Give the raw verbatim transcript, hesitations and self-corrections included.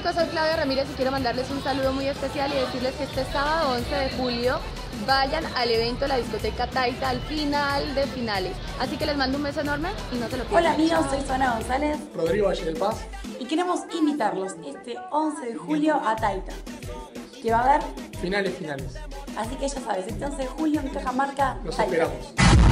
chicos, soy Claudia Ramírez y quiero mandarles un saludo muy especial y decirles que este sábado once de julio vayan al evento de la discoteca Taita al final de finales. Así que les mando un beso enorme y no se lo pierdan. Hola amigos, soy Susana González, Rodrigo Valle del Paz, y queremos invitarlos este once de julio a Taita, que va a haber finales, finales. Así que ya sabes, este once de julio en Cajamarca, Los Taita. esperamos.